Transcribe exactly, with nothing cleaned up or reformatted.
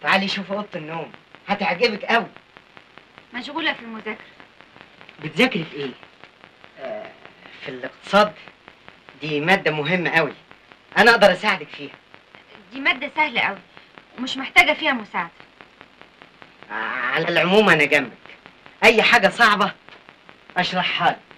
تعالي شوفي اوضه النوم، هتعجبك قوي. مشغوله في المذاكره. بتذاكري في ايه؟ آه في الاقتصاد. دي ماده مهمه قوي، انا اقدر اساعدك فيها. دي ماده سهله قوي ومش محتاجه فيها مساعده. آه على العموم انا جنبك، اي حاجه صعبه اشرحها لك.